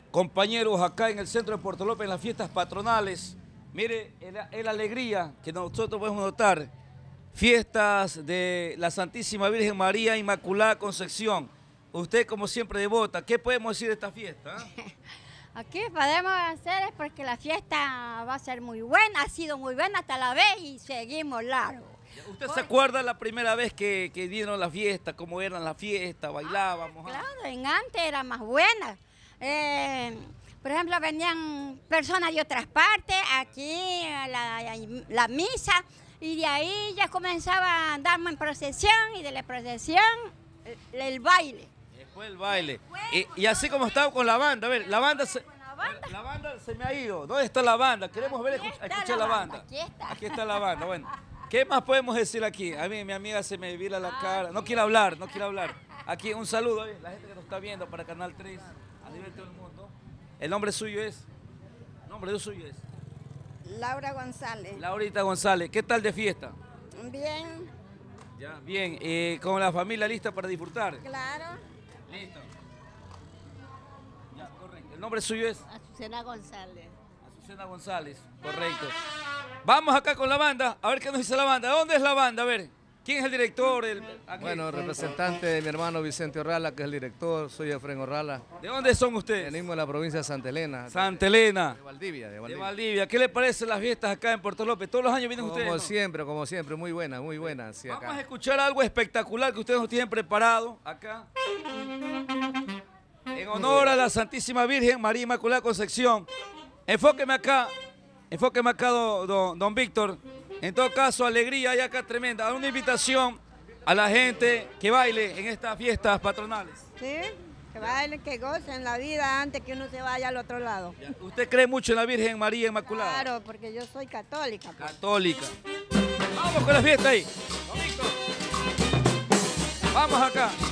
compañeros acá en el centro de Puerto López en las fiestas patronales. Mire, es la alegría que nosotros podemos notar. Fiestas de la Santísima Virgen María Inmaculada Concepción. Usted como siempre devota, ¿qué podemos decir de esta fiesta? Aquí podemos hacer es porque la fiesta va a ser muy buena, ha sido muy buena hasta la vez y seguimos largo. ¿Usted se acuerda la primera vez que dieron la fiesta, cómo eran las fiestas, bailábamos? Claro, en antes era más buena. Por ejemplo, venían personas de otras partes, aquí a la misa, y de ahí ya comenzaba a darme en procesión, y de la procesión el baile. Después el baile. Y así como estaba con la banda, a ver, la banda se me ha ido. ¿Dónde está la banda? Queremos ver, escuchar la banda. Aquí está la banda, bueno. ¿Qué más podemos decir aquí? A mí mi amiga se me vira la cara, no quiere hablar, no quiere hablar. Aquí un saludo a la gente que nos está viendo para Canal 3, a nivel de todo el mundo. El nombre suyo es, Laura González. Laurita González. ¿Qué tal de fiesta? Bien. Ya, bien. ¿Con la familia lista para disfrutar? Claro. Listo. Ya, correcto. ¿El nombre suyo es? Azucena González. Azucena González, correcto. Vamos acá con la banda, a ver qué nos dice la banda. ¿Dónde es la banda? A ver, ¿quién es el director? Bueno, representante de mi hermano Vicente Orrala, que es el director, soy Efren Orrala. ¿De dónde son ustedes? Venimos de la provincia de Santa Elena. Santa Elena. De Valdivia. De Valdivia. ¿Qué le parecen las fiestas acá en Puerto López? ¿Todos los años vienen ustedes? Como siempre, muy buena, muy buena. Sí, Vamos acá. a escuchar algo espectacular que ustedes nos tienen preparado acá. En honor a la Santísima Virgen María Inmaculada Concepción. Enfóqueme acá, don Víctor. En todo caso, alegría hay acá tremenda. Una invitación a la gente que baile en estas fiestas patronales. Sí, que bailen, que gocen la vida antes que uno se vaya al otro lado. ¿Usted cree mucho en la Virgen María Inmaculada? Claro, porque yo soy católica. Pues. Católica. Vamos con la fiesta ahí. Don Víctor. Vamos acá.